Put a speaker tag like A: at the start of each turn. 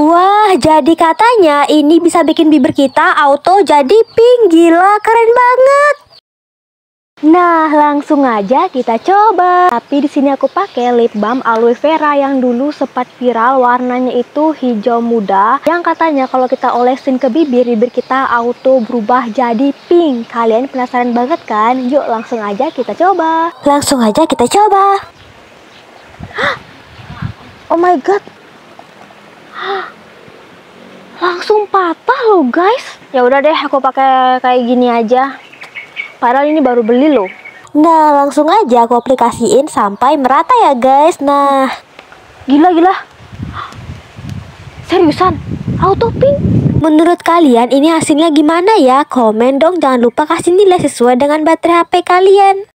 A: Wah, jadi katanya ini bisa bikin bibir kita auto jadi pink. Gila, keren banget. Nah, langsung aja kita coba. Tapi di sini aku pakai lip balm aloe vera yang dulu sempat viral, warnanya itu hijau muda. Yang katanya kalau kita olesin ke bibir, bibir kita auto berubah jadi pink. Kalian penasaran banget kan? Yuk langsung aja kita coba. Langsung aja kita coba. Oh my god. Langsung patah loh guys. Ya udah deh, aku pakai kayak gini aja. Padahal ini baru beli loh. Nah, langsung aja aku aplikasiin sampai merata ya guys. Nah, gila. Seriusan, auto pink. Menurut kalian ini hasilnya gimana ya? Komen dong, jangan lupa kasih nilai sesuai dengan baterai HP kalian.